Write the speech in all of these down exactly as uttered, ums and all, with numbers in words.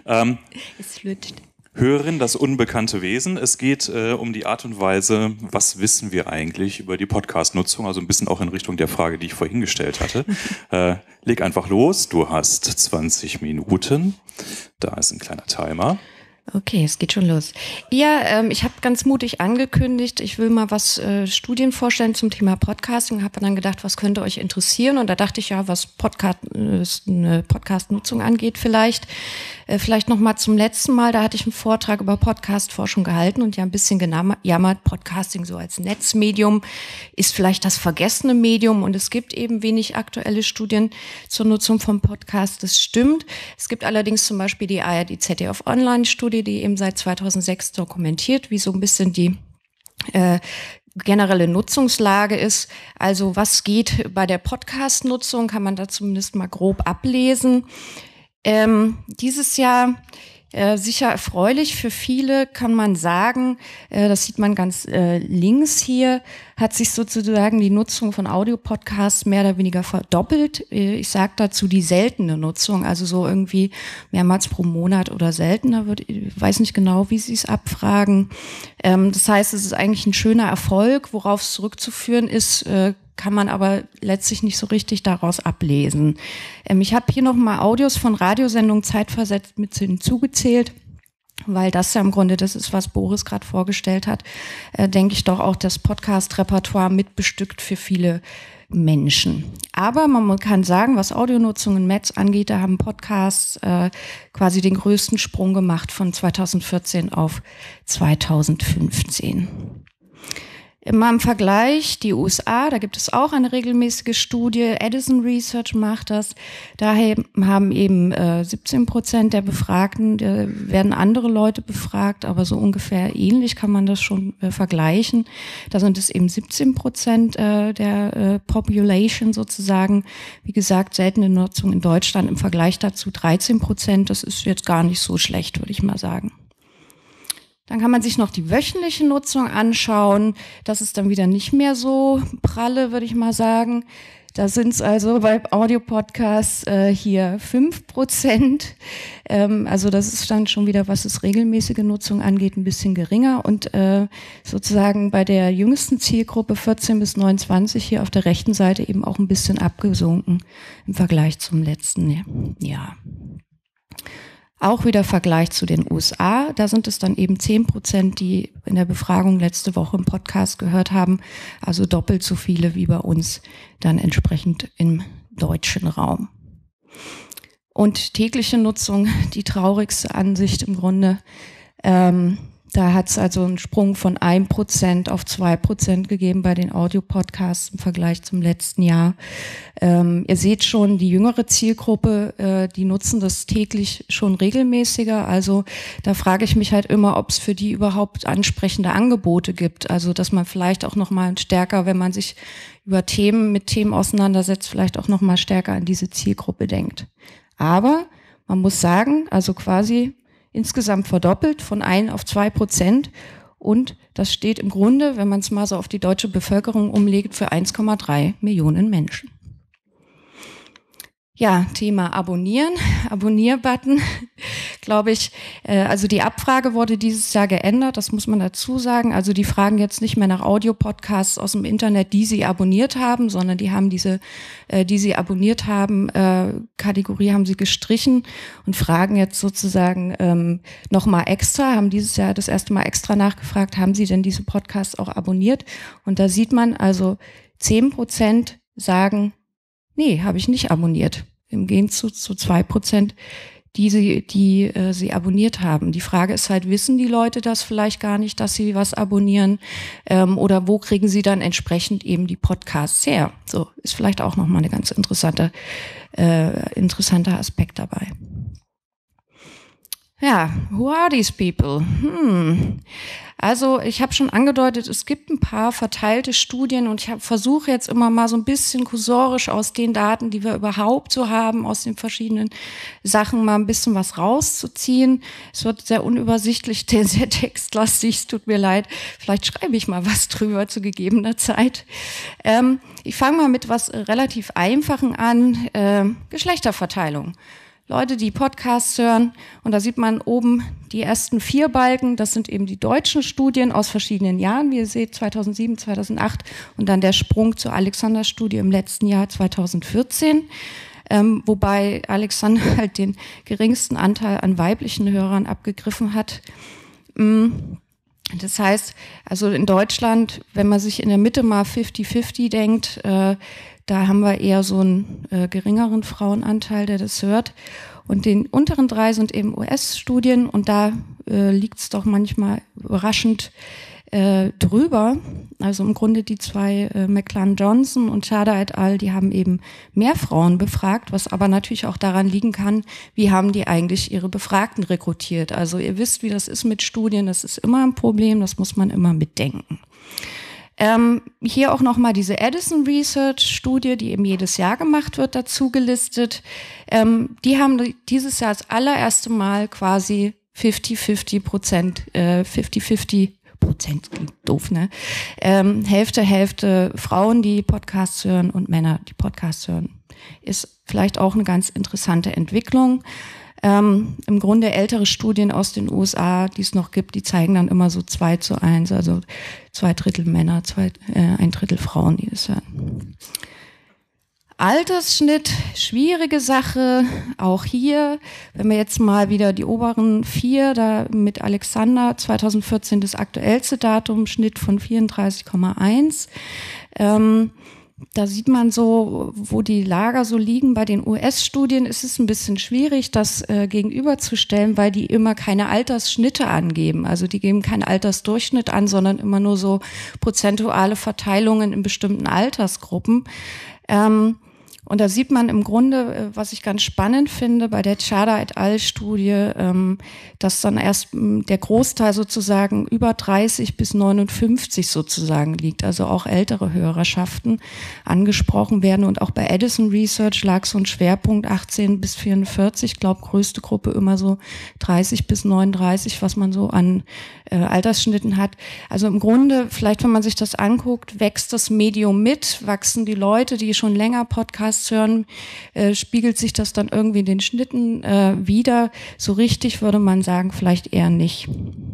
Ähm, es flutscht. Hören, das unbekannte Wesen. Es geht äh, um die Art und Weise, was wissen wir eigentlich über die Podcast-Nutzung, also ein bisschen auch in Richtung der Frage, die ich vorhin gestellt hatte. äh, leg einfach los, du hast zwanzig Minuten, da ist ein kleiner Timer. Okay, es geht schon los. Ja, ähm, ich habe ganz mutig angekündigt, ich will mal was äh, Studien vorstellen zum Thema Podcasting. Habe dann gedacht, was könnte euch interessieren? Und da dachte ich ja, was Podcast, äh, eine Podcast-Nutzung angeht, vielleicht. Äh, vielleicht noch mal zum letzten Mal. Da hatte ich einen Vortrag über Podcast-Forschung gehalten und ja ein bisschen gejammert. Podcasting so als Netzmedium ist vielleicht das vergessene Medium und es gibt eben wenig aktuelle Studien zur Nutzung von Podcast. Das stimmt. Es gibt allerdings zum Beispiel die A R D Z D F Online-Studie, die eben seit zweitausendsechs dokumentiert, wie so ein bisschen die äh, generelle Nutzungslage ist. Also was geht bei der Podcast-Nutzung, kann man da zumindest mal grob ablesen. Ähm, dieses Jahr äh, sicher erfreulich für viele, kann man sagen, äh, das sieht man ganz äh, links hier, hat sich sozusagen die Nutzung von Audiopodcasts mehr oder weniger verdoppelt. Äh, ich sage dazu die seltene Nutzung, also so irgendwie mehrmals pro Monat oder seltener, wird, ich weiß nicht genau, wie Sie es abfragen. Ähm, das heißt, es ist eigentlich ein schöner Erfolg, worauf es zurückzuführen ist, äh, kann man aber letztlich nicht so richtig daraus ablesen. Ähm, ich habe hier nochmal Audios von Radiosendungen zeitversetzt mit hinzugezählt, weil das ja im Grunde das ist, was Boris gerade vorgestellt hat, äh, denke ich doch auch das Podcast-Repertoire mitbestückt für viele Menschen. Aber man kann sagen, was Audionutzung im Netz angeht, da haben Podcasts äh, quasi den größten Sprung gemacht von zweitausendvierzehn auf zweitausendfünfzehn. Immer im Vergleich, die U S A, da gibt es auch eine regelmäßige Studie, Edison Research macht das, da haben eben äh, siebzehn Prozent der Befragten, da werden andere Leute befragt, aber so ungefähr ähnlich kann man das schon äh, vergleichen. Da sind es eben siebzehn Prozent äh, der äh, Population sozusagen. Wie gesagt, seltene Nutzung in Deutschland im Vergleich dazu dreizehn Prozent, das ist jetzt gar nicht so schlecht, würde ich mal sagen. Dann kann man sich noch die wöchentliche Nutzung anschauen. Das ist dann wieder nicht mehr so pralle, würde ich mal sagen. Da sind es also bei Audiopodcasts äh, hier fünf Prozent. Ähm, also das ist dann schon wieder, was es regelmäßige Nutzung angeht, ein bisschen geringer. Und äh, sozusagen bei der jüngsten Zielgruppe vierzehn bis neunundzwanzig hier auf der rechten Seite eben auch ein bisschen abgesunken im Vergleich zum letzten Jahr. Auch wieder Vergleich zu den U S A. Da sind es dann eben zehn Prozent, die in der Befragung letzte Woche im Podcast gehört haben. Also doppelt so viele wie bei uns dann entsprechend im deutschen Raum. Und tägliche Nutzung, die traurigste Ansicht im Grunde. Ähm, Da hat es also einen Sprung von ein Prozent auf zwei Prozent gegeben bei den Audio-Podcasts im Vergleich zum letzten Jahr. Ähm, ihr seht schon, die jüngere Zielgruppe, äh, die nutzen das täglich schon regelmäßiger. Also da frage ich mich halt immer, ob es für die überhaupt ansprechende Angebote gibt. Also dass man vielleicht auch noch mal stärker, wenn man sich über Themen, mit Themen auseinandersetzt, vielleicht auch noch mal stärker an diese Zielgruppe denkt. Aber man muss sagen, also quasi insgesamt verdoppelt von ein auf zwei Prozent und das steht im Grunde, wenn man es mal so auf die deutsche Bevölkerung umlegt, für eins Komma drei Millionen Menschen. Ja, Thema Abonnieren, Abonnier-Button, glaube ich. Äh, also die Abfrage wurde dieses Jahr geändert, das muss man dazu sagen. Also die fragen jetzt nicht mehr nach Audio-Podcasts aus dem Internet, die sie abonniert haben, sondern die haben diese, äh, die sie abonniert haben, äh, Kategorie haben sie gestrichen und fragen jetzt sozusagen ähm, nochmal extra, haben dieses Jahr das erste Mal extra nachgefragt, haben sie denn diese Podcasts auch abonniert? Und da sieht man also, zehn Prozent sagen, nee, habe ich nicht abonniert. Im Gegenzug zu zwei Prozent, die sie, die äh, sie abonniert haben. Die Frage ist halt, wissen die Leute das vielleicht gar nicht, dass sie was abonnieren? Ähm, oder wo kriegen sie dann entsprechend eben die Podcasts her? So, ist vielleicht auch nochmal eine ganz interessante, äh, interessanter Aspekt dabei. Ja, who are these people? Hm. Also ich habe schon angedeutet, es gibt ein paar verteilte Studien und ich versuche jetzt immer mal so ein bisschen kursorisch aus den Daten, die wir überhaupt so haben, aus den verschiedenen Sachen mal ein bisschen was rauszuziehen. Es wird sehr unübersichtlich, sehr textlastig, es tut mir leid. Vielleicht schreibe ich mal was drüber zu gegebener Zeit. Ähm, ich fange mal mit was relativ Einfachen an, äh, Geschlechterverteilung. Leute, die Podcasts hören. Und da sieht man oben die ersten vier Balken. Das sind eben die deutschen Studien aus verschiedenen Jahren, wie ihr seht, zweitausendsieben, zweitausendacht. Und dann der Sprung zur Alexander-Studie im letzten Jahr zweitausendvierzehn. Ähm, wobei Alexander halt den geringsten Anteil an weiblichen Hörern abgegriffen hat. Das heißt, also in Deutschland, wenn man sich in der Mitte mal fifty fifty denkt, äh, da haben wir eher so einen äh, geringeren Frauenanteil, der das hört. Und den unteren drei sind eben U S-Studien und da äh, liegt es doch manchmal überraschend äh, drüber. Also im Grunde die zwei, äh, McClellan-Johnson und Chada et al., die haben eben mehr Frauen befragt, was aber natürlich auch daran liegen kann, wie haben die eigentlich ihre Befragten rekrutiert. Also ihr wisst, wie das ist mit Studien, das ist immer ein Problem, das muss man immer mitdenken. Ähm, hier auch nochmal diese Edison Research Studie, die eben jedes Jahr gemacht wird, dazu gelistet. Ähm, die haben dieses Jahr das allererste Mal quasi fifty fifty Prozent, äh, fifty fifty Prozent, klingt doof, ne? Ähm, Hälfte, Hälfte Frauen, die Podcasts hören und Männer, die Podcasts hören. Ist vielleicht auch eine ganz interessante Entwicklung. Ähm, im Grunde ältere Studien aus den U S A, die es noch gibt, die zeigen dann immer so zwei zu eins, also zwei Drittel Männer, zwei, äh, ein Drittel Frauen, die das hören. Altersschnitt, schwierige Sache, auch hier, wenn wir jetzt mal wieder die oberen vier, da mit Alexander, zweitausendvierzehn das aktuellste Datum, Schnitt von vierunddreißig Komma eins. Ähm, Da sieht man so, wo die Lager so liegen. Bei den U S-Studien ist es ein bisschen schwierig, das äh, gegenüberzustellen, weil die immer keine Altersschnitte angeben. Also die geben keinen Altersdurchschnitt an, sondern immer nur so prozentuale Verteilungen in bestimmten Altersgruppen. Ähm, Und da sieht man im Grunde, was ich ganz spannend finde, bei der Chada et al. Studie, dass dann erst der Großteil sozusagen über dreißig bis neunundfünfzig sozusagen liegt, also auch ältere Hörerschaften angesprochen werden. Und auch bei Edison Research lag so ein Schwerpunkt achtzehn bis vierundvierzig, ich glaube größte Gruppe immer so dreißig bis neununddreißig, was man so an äh, Altersschnitten hat. Also im Grunde, vielleicht wenn man sich das anguckt, wächst das Medium mit, wachsen die Leute, die schon länger Podcasts hören, äh, spiegelt sich das dann irgendwie in den Schnitten äh, wieder. So richtig würde man sagen, vielleicht eher nicht.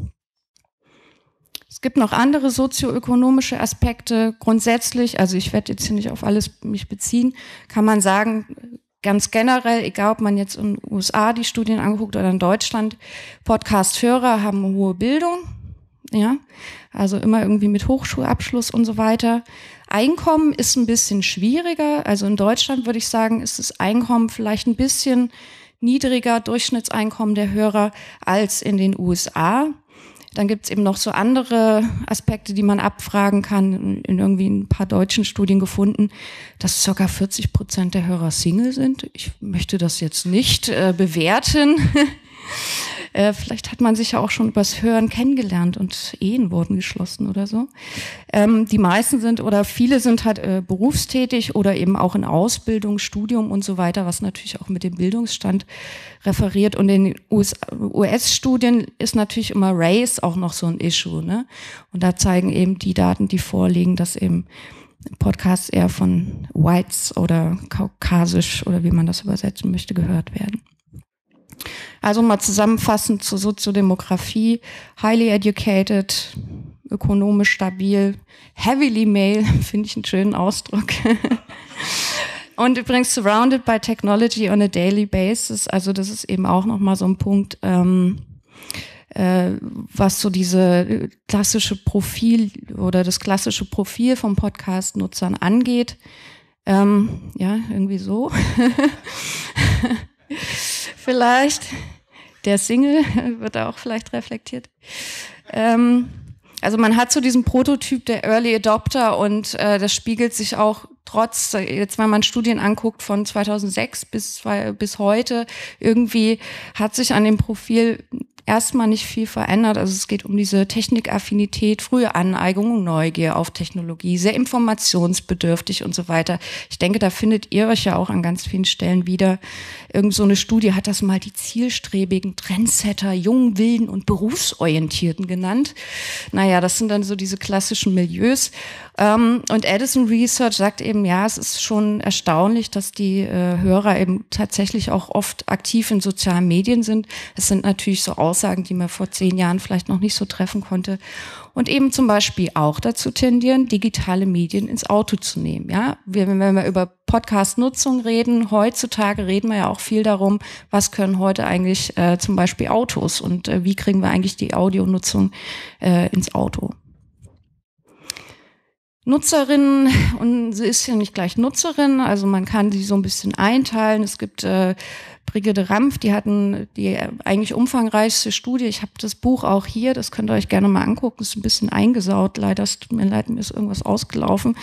Es gibt noch andere sozioökonomische Aspekte. Grundsätzlich, also ich werde jetzt hier nicht auf alles mich beziehen, kann man sagen, ganz generell, egal ob man jetzt in den U S A die Studien anguckt oder in Deutschland, Podcast-Hörer haben eine hohe Bildung, ja, also immer irgendwie mit Hochschulabschluss und so weiter. Einkommen ist ein bisschen schwieriger, also in Deutschland würde ich sagen, ist das Einkommen vielleicht ein bisschen niedriger, Durchschnittseinkommen der Hörer als in den U S A. Dann gibt es eben noch so andere Aspekte, die man abfragen kann, in irgendwie ein paar deutschen Studien gefunden, dass ca. vierzig Prozent der Hörer Single sind. Ich möchte das jetzt nicht äh, bewerten. äh, vielleicht hat man sich ja auch schon übers Hören kennengelernt und Ehen wurden geschlossen oder so. Ähm, die meisten sind oder viele sind halt äh, berufstätig oder eben auch in Ausbildung, Studium und so weiter, was natürlich auch mit dem Bildungsstand referiert. Und in den U S-Studien ist natürlich immer Race auch noch so ein Issue, ne? Und da zeigen eben die Daten, die vorliegen, dass eben Podcasts eher von Whites oder kaukasisch oder wie man das übersetzen möchte, gehört werden. Also mal zusammenfassend zur Soziodemografie: highly educated, ökonomisch stabil, heavily male, finde ich einen schönen Ausdruck. Und übrigens surrounded by technology on a daily basis. Also das ist eben auch nochmal so ein Punkt, ähm, äh, was so diese klassische Profil oder das klassische Profil von Podcast-Nutzern angeht. Ähm, ja, irgendwie so. Vielleicht. Der Single wird da auch vielleicht reflektiert. Ähm, Also man hat so diesen Prototyp der Early Adopter und äh, das spiegelt sich auch trotz, jetzt wenn man Studien anguckt von zweitausendsechs bis, bis heute, irgendwie hat sich an dem Profil erstmal nicht viel verändert. Also es geht um diese Technikaffinität, frühe Aneigung und Neugier auf Technologie, sehr informationsbedürftig und so weiter. Ich denke, da findet ihr euch ja auch an ganz vielen Stellen wieder. Irgend so eine Studie hat das mal die zielstrebigen Trendsetter, jungen, wilden und berufsorientierten genannt. Naja, das sind dann so diese klassischen Milieus. Ähm, und Edison Research sagt eben, ja, es ist schon erstaunlich, dass die äh, Hörer eben tatsächlich auch oft aktiv in sozialen Medien sind. Es sind natürlich so Aussagen, die man vor zehn Jahren vielleicht noch nicht so treffen konnte. Und eben zum Beispiel auch dazu tendieren, digitale Medien ins Auto zu nehmen. Ja, wir, wenn wir über Podcast-Nutzung reden, heutzutage reden wir ja auch viel darum, was können heute eigentlich äh, zum Beispiel Autos und äh, wie kriegen wir eigentlich die Audionutzung äh, ins Auto. Nutzerinnen, und sie ist ja nicht gleich Nutzerin, also man kann sie so ein bisschen einteilen. Es gibt äh, Brigitte Rampf, die hatten die eigentlich umfangreichste Studie. Ich habe das Buch auch hier, das könnt ihr euch gerne mal angucken. Ist ein bisschen eingesaut, leider, es tut mir leid, mir ist irgendwas ausgelaufen.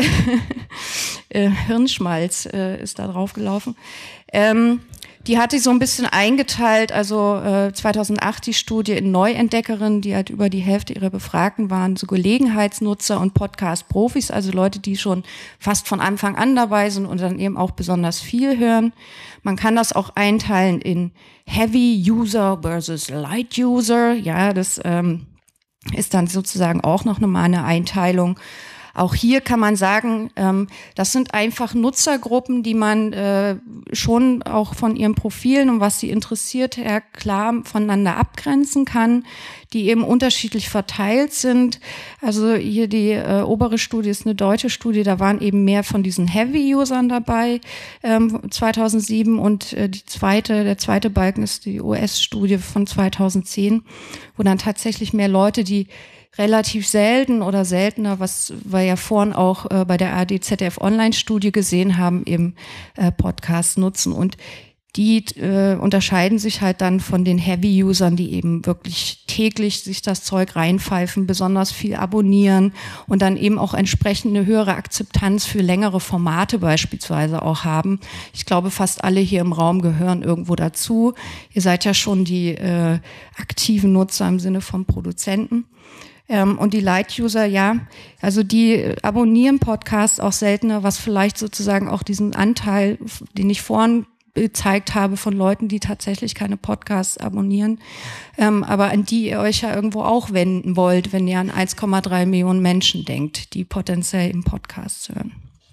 äh, Hirnschmalz äh, ist da drauf gelaufen. Ähm, Die hat sich so ein bisschen eingeteilt, also äh, zweitausendacht die Studie in Neuentdeckerinnen, die halt über die Hälfte ihrer Befragten waren, so Gelegenheitsnutzer und Podcast-Profis, also Leute, die schon fast von Anfang an dabei sind und dann eben auch besonders viel hören. Man kann das auch einteilen in Heavy User versus Light User. Ja, das ähm, ist dann sozusagen auch noch mal eine Einteilung. Auch hier kann man sagen, ähm, das sind einfach Nutzergruppen, die man äh, schon auch von ihren Profilen und was sie interessiert her klar voneinander abgrenzen kann, die eben unterschiedlich verteilt sind. Also hier die äh, obere Studie ist eine deutsche Studie, da waren eben mehr von diesen Heavy-Usern dabei ähm, zweitausendsieben und äh, die zweite, der zweite Balken ist die U S-Studie von zweitausendzehn, wo dann tatsächlich mehr Leute, die relativ selten oder seltener, was wir ja vorhin auch äh, bei der A R D Z D F-Online-Studie gesehen haben, eben äh, Podcasts nutzen. Und die äh, unterscheiden sich halt dann von den Heavy-Usern, die eben wirklich täglich sich das Zeug reinpfeifen, besonders viel abonnieren und dann eben auch entsprechend eine höhere Akzeptanz für längere Formate beispielsweise auch haben. Ich glaube, fast alle hier im Raum gehören irgendwo dazu. Ihr seid ja schon die äh, aktiven Nutzer im Sinne von Produzenten. Ähm, und die Light-User, ja, also die abonnieren Podcasts auch seltener, was vielleicht sozusagen auch diesen Anteil, den ich vorhin gezeigt habe, von Leuten, die tatsächlich keine Podcasts abonnieren, ähm, aber an die ihr euch ja irgendwo auch wenden wollt, wenn ihr an eins Komma drei Millionen Menschen denkt, die potenziell im Podcast hören.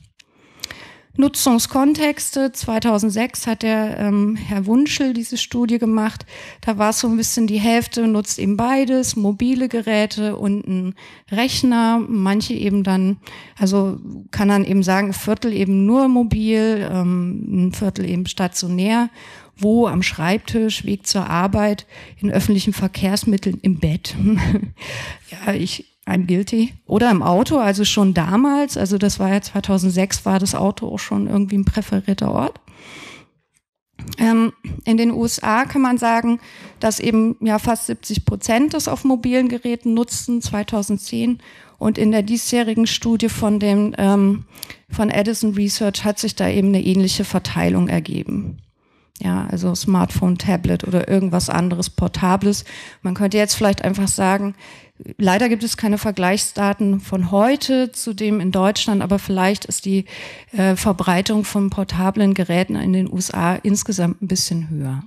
Nutzungskontexte. zweitausendsechs hat der ähm, Herr Wunschel diese Studie gemacht. Da war es so ein bisschen die Hälfte, nutzt eben beides, mobile Geräte und ein Rechner. Manche eben dann, also kann dann eben sagen, ein Viertel eben nur mobil, ähm, ein Viertel eben stationär. Wo? Am Schreibtisch, Weg zur Arbeit, in öffentlichen Verkehrsmitteln, im Bett. Ja, ich I'm guilty. Oder im Auto, also schon damals, also das war ja zweitausendsechs, war das Auto auch schon irgendwie ein präferierter Ort. Ähm, in den U S A kann man sagen, dass eben ja fast siebzig Prozent das auf mobilen Geräten nutzten, zweitausendzehn. Und in der diesjährigen Studie von dem ähm, von Edison Research hat sich da eben eine ähnliche Verteilung ergeben. Ja, also Smartphone, Tablet oder irgendwas anderes Portables. Man könnte jetzt vielleicht einfach sagen, leider gibt es keine Vergleichsdaten von heute zu dem in Deutschland, aber vielleicht ist die äh, Verbreitung von portablen Geräten in den U S A insgesamt ein bisschen höher.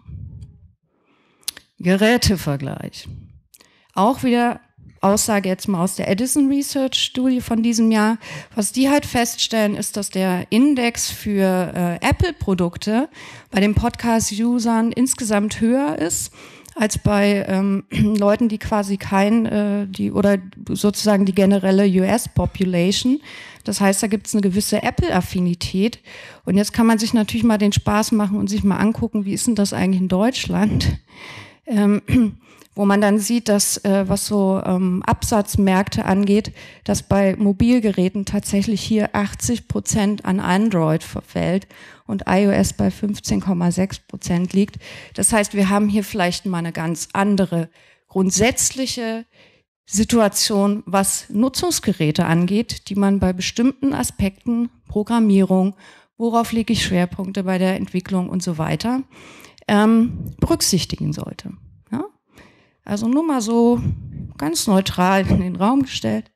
Gerätevergleich. Auch wieder Aussage jetzt mal aus der Edison Research Studie von diesem Jahr. Was die halt feststellen, ist, dass der Index für äh, Apple-Produkte bei den Podcast-Usern insgesamt höher ist als bei ähm, Leuten, die quasi kein, äh, die oder sozusagen die generelle U S-Population. Das heißt, da gibt es eine gewisse Apple-Affinität. Und jetzt kann man sich natürlich mal den Spaß machen und sich mal angucken, wie ist denn das eigentlich in Deutschland? Ähm, wo man dann sieht, dass äh, was so ähm, Absatzmärkte angeht, dass bei Mobilgeräten tatsächlich hier achtzig Prozent an Android verfällt und iOS bei fünfzehn Komma sechs Prozent liegt. Das heißt, wir haben hier vielleicht mal eine ganz andere grundsätzliche Situation, was Nutzungsgeräte angeht, die man bei bestimmten Aspekten, Programmierung, worauf lege ich Schwerpunkte bei der Entwicklung und so weiter, ähm, berücksichtigen sollte. Ja? Also nur mal so ganz neutral in den Raum gestellt.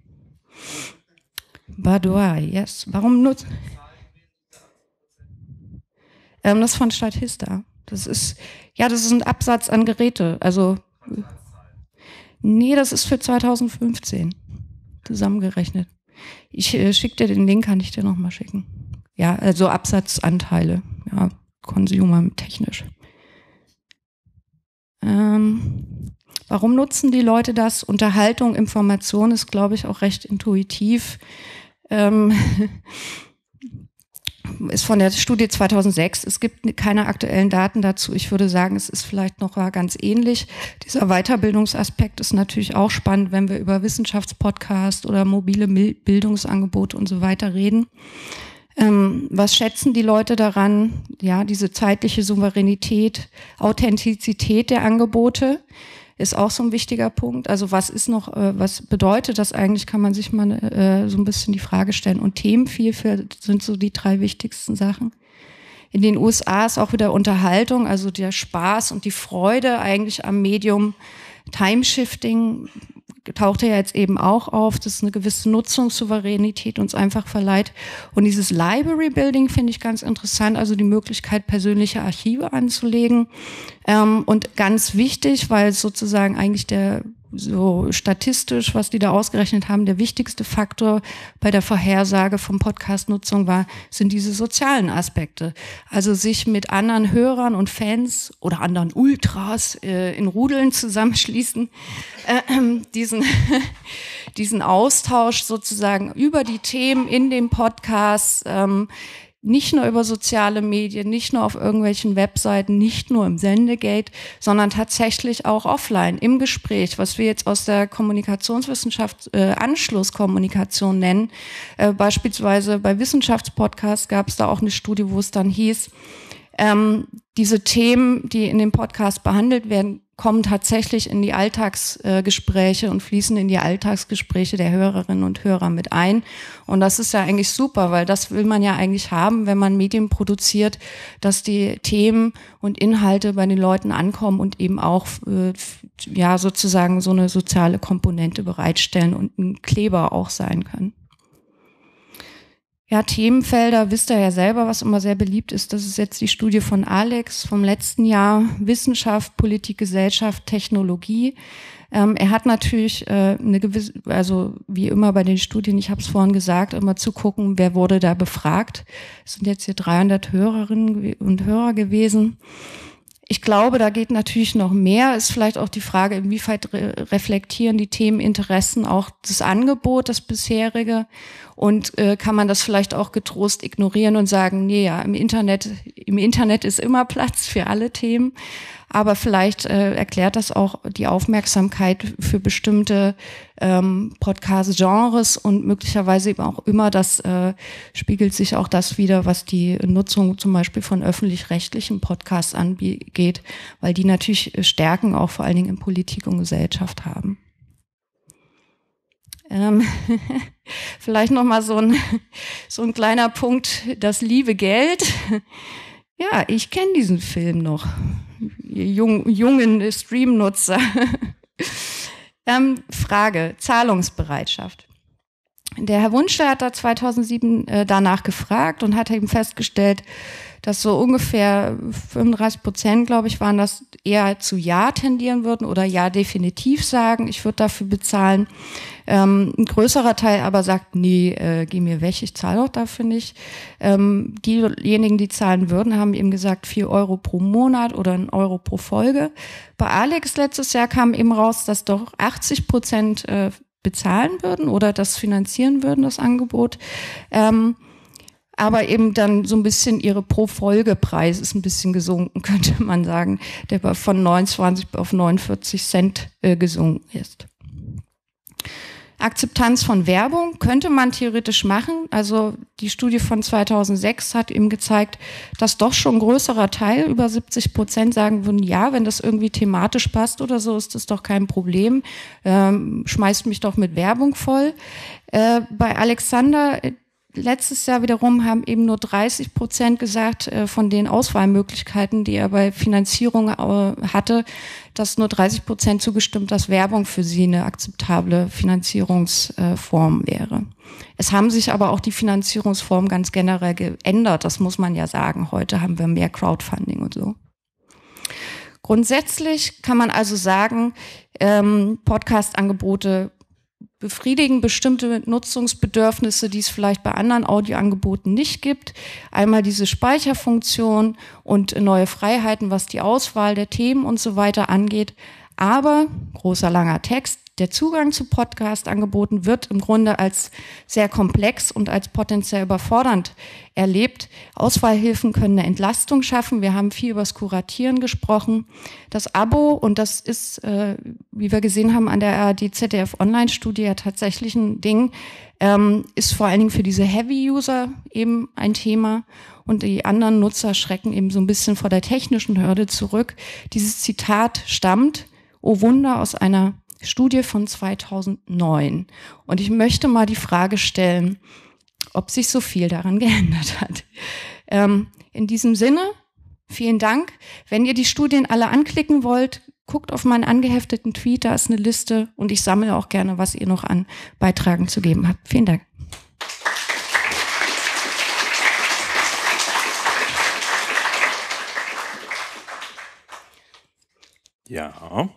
Baudoir, yes. Warum nutzt? Ähm, das ist von Statista. Das ist, ja, das ist ein Absatz an Geräte. Also, nee, das ist für zweitausendfünfzehn zusammengerechnet. Ich äh, schicke dir den Link, kann ich dir nochmal schicken. Ja, also Absatzanteile, ja, Consumer technisch. Ähm, warum nutzen die Leute das? Unterhaltung, Information ist, glaube ich, auch recht intuitiv. Ähm, ist von der Studie zweitausendsechs. Es gibt keine aktuellen Daten dazu. Ich würde sagen, es ist vielleicht noch ganz ähnlich. Dieser Weiterbildungsaspekt ist natürlich auch spannend, wenn wir über Wissenschaftspodcast oder mobile Bildungsangebote und so weiter reden. Ähm, was schätzen die Leute daran? Ja, diese zeitliche Souveränität, Authentizität der Angebote ist auch so ein wichtiger Punkt. Also was ist noch, äh, was bedeutet das eigentlich, kann man sich mal äh, so ein bisschen die Frage stellen. Und Themenvielfalt sind so die drei wichtigsten Sachen. In den U S A ist auch wieder Unterhaltung, also der Spaß und die Freude eigentlich am Medium. Timeshifting taucht ja jetzt eben auch auf, dass eine gewisse Nutzungssouveränität uns einfach verleiht. Und dieses Library Building finde ich ganz interessant, also die Möglichkeit, persönliche Archive anzulegen. Ähm, und ganz wichtig, weil sozusagen eigentlich der so statistisch, was die da ausgerechnet haben, der wichtigste Faktor bei der Vorhersage von Podcast-Nutzung war, sind diese sozialen Aspekte. Also sich mit anderen Hörern und Fans oder anderen Ultras äh, in Rudeln zusammenschließen, äh, diesen, diesen Austausch sozusagen über die Themen in dem Podcast, ähm, nicht nur über soziale Medien, nicht nur auf irgendwelchen Webseiten, nicht nur im Sendegate, sondern tatsächlich auch offline, im Gespräch, was wir jetzt aus der Kommunikationswissenschaft äh, Anschlusskommunikation nennen. Äh, beispielsweise bei Wissenschaftspodcasts gab es da auch eine Studie, wo es dann hieß, ähm, diese Themen, die in dem Podcast behandelt werden, kommen tatsächlich in die Alltagsgespräche äh, und fließen in die Alltagsgespräche der Hörerinnen und Hörer mit ein. Und das ist ja eigentlich super, weil das will man ja eigentlich haben, wenn man Medien produziert, dass die Themen und Inhalte bei den Leuten ankommen und eben auch äh, ja sozusagen so eine soziale Komponente bereitstellen und ein Kleber auch sein können. Ja, Themenfelder, wisst ihr ja selber, was immer sehr beliebt ist. Das ist jetzt die Studie von Alex vom letzten Jahr. Wissenschaft, Politik, Gesellschaft, Technologie. Ähm, er hat natürlich äh, eine gewisse, also wie immer bei den Studien, ich habe es vorhin gesagt, immer zu gucken, wer wurde da befragt. Es sind jetzt hier dreihundert Hörerinnen und Hörer gewesen. Ich glaube, da geht natürlich noch mehr. Ist vielleicht auch die Frage, inwieweit re reflektieren die Themeninteressen auch das Angebot, das bisherige, und äh, kann man das vielleicht auch getrost ignorieren und sagen, nee, ja, im Internet, im Internet ist immer Platz für alle Themen, aber vielleicht äh, erklärt das auch die Aufmerksamkeit für bestimmte ähm, Podcast-Genres und möglicherweise eben auch immer, das äh, spiegelt sich auch das wider, was die Nutzung zum Beispiel von öffentlich-rechtlichen Podcasts angeht, weil die natürlich Stärken auch vor allen Dingen in Politik und Gesellschaft haben. Ähm, vielleicht noch mal so ein, so ein kleiner Punkt, das liebe Geld. Ja, ich kenne diesen Film noch. Jung, jungen Stream-Nutzer. ähm, Frage, Zahlungsbereitschaft. Der Herr Wunschler hat da zweitausendsieben äh, danach gefragt und hat eben festgestellt, dass so ungefähr fünfunddreißig Prozent, glaube ich, waren das, eher zu Ja tendieren würden oder Ja definitiv sagen, ich würde dafür bezahlen. Ähm, ein größerer Teil aber sagt, nee, äh, geh mir weg, ich zahle auch dafür nicht. Ähm, diejenigen, die zahlen würden, haben eben gesagt, vier Euro pro Monat oder ein Euro pro Folge. Bei Alex letztes Jahr kam eben raus, dass doch achtzig Prozent äh, bezahlen würden oder das finanzieren würden, das Angebot. Ähm, aber eben dann so ein bisschen ihre Pro-Folge-Preis ist ein bisschen gesunken, könnte man sagen, der von neunundzwanzig auf neunundvierzig Cent äh, gesunken ist. Akzeptanz von Werbung könnte man theoretisch machen. Also die Studie von zweitausendsechs hat eben gezeigt, dass doch schon ein größerer Teil, über siebzig Prozent sagen würden, ja, wenn das irgendwie thematisch passt oder so, ist das doch kein Problem. Ähm, schmeißt mich doch mit Werbung voll. Äh, bei Alexander letztes Jahr wiederum haben eben nur dreißig Prozent gesagt äh, von den Auswahlmöglichkeiten, die er bei Finanzierung äh, hatte, dass nur dreißig Prozent zugestimmt, dass Werbung für sie eine akzeptable Finanzierungsform äh, wäre. Es haben sich aber auch die Finanzierungsformen ganz generell geändert, das muss man ja sagen. Heute haben wir mehr Crowdfunding und so. Grundsätzlich kann man also sagen, ähm, Podcast-Angebote befriedigen bestimmte Nutzungsbedürfnisse, die es vielleicht bei anderen Audioangeboten nicht gibt. Einmal diese Speicherfunktion und neue Freiheiten, was die Auswahl der Themen und so weiter angeht. Aber, großer langer Text, der Zugang zu Podcast-Angeboten wird im Grunde als sehr komplex und als potenziell überfordernd erlebt. Auswahlhilfen können eine Entlastung schaffen. Wir haben viel über das Kuratieren gesprochen. Das Abo, und das ist, äh, wie wir gesehen haben, an der A R D Z D F-Online-Studie ja tatsächlich ein Ding, ähm, ist vor allen Dingen für diese Heavy-User eben ein Thema. Und die anderen Nutzer schrecken eben so ein bisschen vor der technischen Hürde zurück. Dieses Zitat stammt, oh Wunder, aus einer Studie von zweitausendneun. Und ich möchte mal die Frage stellen, ob sich so viel daran geändert hat. Ähm, in diesem Sinne, vielen Dank. Wenn ihr die Studien alle anklicken wollt, guckt auf meinen angehefteten Tweet, da ist eine Liste und ich sammle auch gerne, was ihr noch an Beitragen zu geben habt. Vielen Dank. Ja.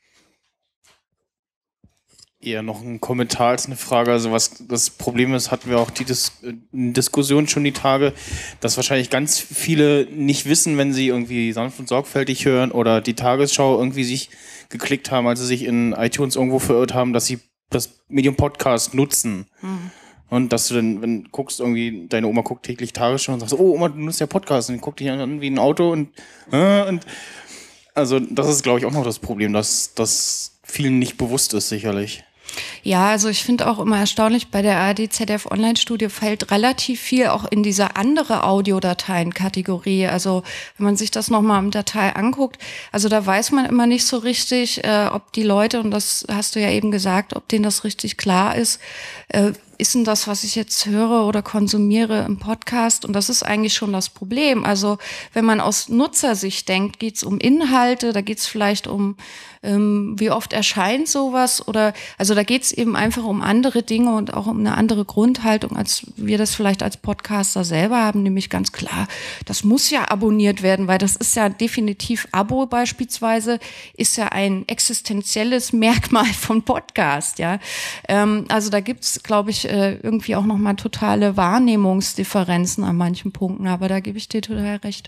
Eher noch ein Kommentar als eine Frage. Also was das Problem ist, hatten wir auch die Dis- Diskussion schon die Tage, dass wahrscheinlich ganz viele nicht wissen, wenn sie irgendwie sanft und sorgfältig hören oder die Tagesschau irgendwie sich geklickt haben, als sie sich in iTunes irgendwo verirrt haben, dass sie das Medium Podcast nutzen. Mhm. Und dass du dann, wenn du guckst, irgendwie, deine Oma guckt täglich Tagesschau und sagst, oh Oma, du nutzt ja Podcast. Und dann guckt dich an wie ein Auto und, äh, und also das ist, glaube ich, auch noch das Problem, dass das vielen nicht bewusst ist, sicherlich. Ja, also ich finde auch immer erstaunlich, bei der A R D Z D F-Online-Studie fällt relativ viel auch in diese andere Audiodateien-Kategorie. Also wenn man sich das nochmal im Datei anguckt, also da weiß man immer nicht so richtig, äh, ob die Leute, und das hast du ja eben gesagt, ob denen das richtig klar ist, äh, ist denn das, was ich jetzt höre oder konsumiere im Podcast? Und das ist eigentlich schon das Problem. Also wenn man aus Nutzersicht denkt, geht es um Inhalte, da geht es vielleicht um, ähm, wie oft erscheint sowas, oder also da geht es eben einfach um andere Dinge und auch um eine andere Grundhaltung, als wir das vielleicht als Podcaster selber haben, nämlich ganz klar, das muss ja abonniert werden, weil das ist ja definitiv, Abo beispielsweise, ist ja ein existenzielles Merkmal von Podcast, ja. Ähm, also da gibt's, glaube ich, irgendwie auch nochmal totale Wahrnehmungsdifferenzen an manchen Punkten, aber da gebe ich dir total recht.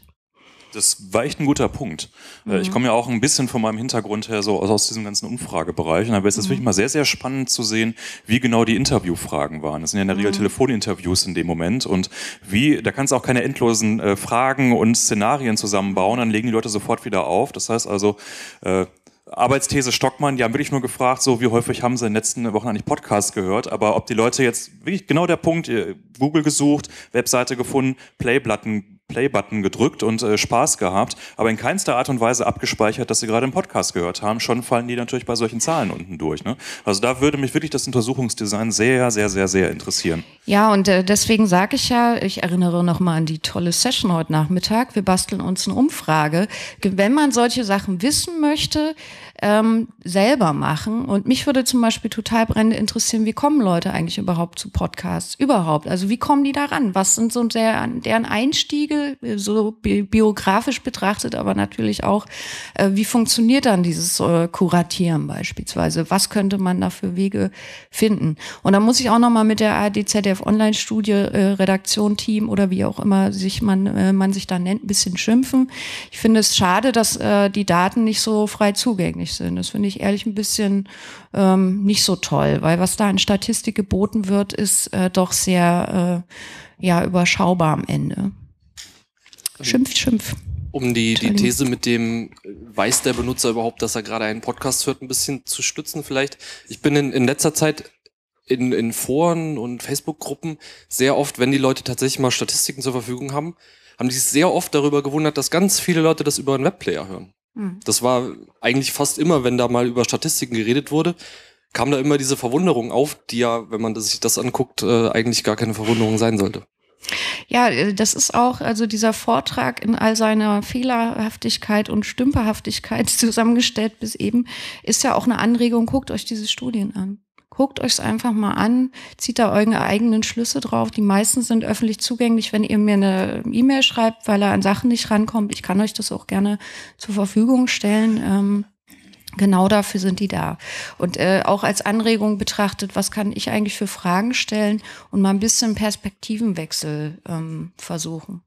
Das war echt ein guter Punkt. Mhm. Ich komme ja auch ein bisschen von meinem Hintergrund her so aus diesem ganzen Umfragebereich. Und da wäre es jetzt mhm. wirklich mal sehr, sehr spannend zu sehen, wie genau die Interviewfragen waren. Das sind ja in der Regel mhm. Telefoninterviews in dem Moment. Und wie, da kannst du auch keine endlosen äh, Fragen und Szenarien zusammenbauen. Dann legen die Leute sofort wieder auf. Das heißt also, äh, Arbeitsthese Stockmann, die haben wirklich nur gefragt, so wie häufig haben sie in den letzten Wochen eigentlich Podcasts gehört, aber ob die Leute jetzt wirklich genau der Punkt, Google gesucht, Webseite gefunden, Playbutton Playbutton gedrückt und äh, Spaß gehabt, aber in keinster Art und Weise abgespeichert, dass sie gerade einen Podcast gehört haben. Schon fallen die natürlich bei solchen Zahlen unten durch. Ne? Also da würde mich wirklich das Untersuchungsdesign sehr, sehr, sehr, sehr interessieren. Ja, und äh, deswegen sage ich ja, ich erinnere nochmal an die tolle Session heute Nachmittag. Wir basteln uns eine Umfrage. Wenn man solche Sachen wissen möchte, ähm, selber machen. Und mich würde zum Beispiel total brennend interessieren, wie kommen Leute eigentlich überhaupt zu Podcasts? Überhaupt. Also wie kommen die da ran? Was sind so der, deren Einstiege, so bi- biografisch betrachtet, aber natürlich auch, äh, wie funktioniert dann dieses äh, Kuratieren beispielsweise? Was könnte man da für Wege finden? Und da muss ich auch nochmal mit der A R D Z D F-Online-Studie, äh, Redaktion, Team oder wie auch immer sich man, äh, man sich da nennt, ein bisschen schimpfen. Ich finde es schade, dass äh, die Daten nicht so frei zugänglich sind. Das finde ich ehrlich ein bisschen ähm, nicht so toll, weil was da in Statistik geboten wird, ist äh, doch sehr äh, ja, überschaubar am Ende. Schimpf, schimpf. Um die, die These mit dem, weiß der Benutzer überhaupt, dass er gerade einen Podcast hört, ein bisschen zu stützen vielleicht. Ich bin in, in letzter Zeit in, in Foren und Facebook-Gruppen sehr oft, wenn die Leute tatsächlich mal Statistiken zur Verfügung haben, haben die sich sehr oft darüber gewundert, dass ganz viele Leute das über einen Webplayer hören. Das war eigentlich fast immer, wenn da mal über Statistiken geredet wurde, kam da immer diese Verwunderung auf, die ja, wenn man das, sich das anguckt, äh, eigentlich gar keine Verwunderung sein sollte. Ja, das ist auch, also dieser Vortrag in all seiner Fehlerhaftigkeit und Stümperhaftigkeit zusammengestellt bis eben, ist ja auch eine Anregung, guckt euch diese Studien an. Guckt euch es einfach mal an, zieht da eure eigenen Schlüsse drauf. Die meisten sind öffentlich zugänglich, wenn ihr mir eine E-Mail schreibt, weil er an Sachen nicht rankommt. Ich kann euch das auch gerne zur Verfügung stellen. Ähm, genau dafür sind die da. Und äh, auch als Anregung betrachtet, was kann ich eigentlich für Fragen stellen und mal ein bisschen Perspektivenwechsel ähm, versuchen.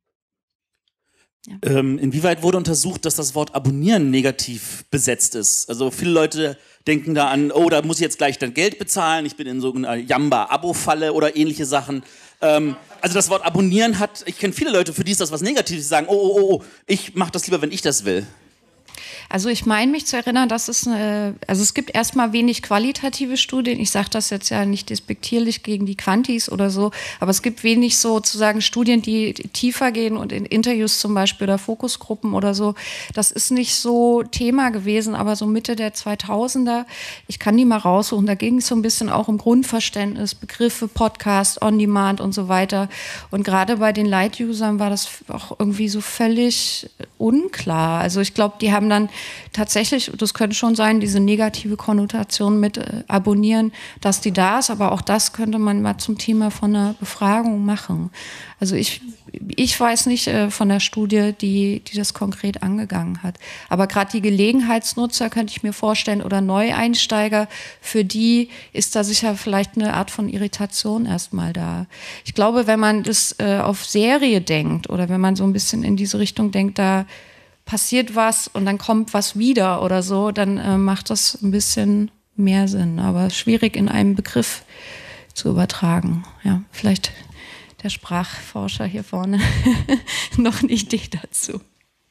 Ja. Ähm, inwieweit wurde untersucht, dass das Wort abonnieren negativ besetzt ist? Also viele Leute denken da an, oh, da muss ich jetzt gleich dann Geld bezahlen, ich bin in so einer Jamba-Abo-Falle oder ähnliche Sachen. Ähm, also das Wort abonnieren hat, ich kenne viele Leute, für die ist das was Negatives, die sagen, oh, oh, oh, ich mache das lieber, wenn ich das will. Also ich meine mich zu erinnern, dass es eine, also es gibt erstmal wenig qualitative Studien. Ich sage das jetzt ja nicht despektierlich gegen die Quantis oder so, aber es gibt wenig sozusagen Studien, die tiefer gehen und in Interviews zum Beispiel oder Fokusgruppen oder so. Das ist nicht so Thema gewesen, aber so Mitte der zweitausender, ich kann die mal raussuchen, da ging es so ein bisschen auch um Grundverständnis, Begriffe, Podcast, On-Demand und so weiter. Und gerade bei den Light-Usern war das auch irgendwie so völlig unklar. Also ich glaube, die haben dann tatsächlich, das könnte schon sein, diese negative Konnotation mit äh, abonnieren, dass die da ist, aber auch das könnte man mal zum Thema von einer Befragung machen. Also ich, ich weiß nicht äh, von der Studie, die, die das konkret angegangen hat. Aber gerade die Gelegenheitsnutzer könnte ich mir vorstellen oder Neueinsteiger, für die ist da sicher vielleicht eine Art von Irritation erstmal da. Ich glaube, wenn man das äh, auf Serie denkt oder wenn man so ein bisschen in diese Richtung denkt, da passiert was und dann kommt was wieder oder so, dann äh, macht das ein bisschen mehr Sinn. Aber schwierig in einem Begriff zu übertragen. Ja, vielleicht der Sprachforscher hier vorne noch eine Idee dazu.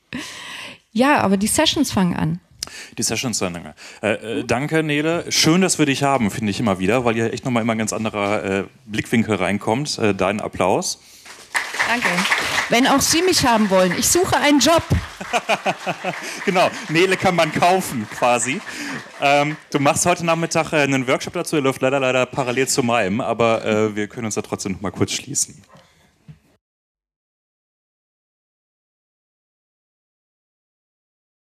Ja, aber die Sessions fangen an. Die Sessions fangen an. Äh, äh, danke, Nele. Schön, dass wir dich haben, finde ich immer wieder, weil hier echt nochmal immer ein ganz anderer äh, Blickwinkel reinkommt. Äh, dein Applaus. Danke. Wenn auch Sie mich haben wollen. Ich suche einen Job. Genau, Nele kann man kaufen quasi. Ähm, du machst heute Nachmittag äh, einen Workshop dazu, der läuft leider leider parallel zu meinem, aber äh, wir können uns da trotzdem noch mal kurz schließen.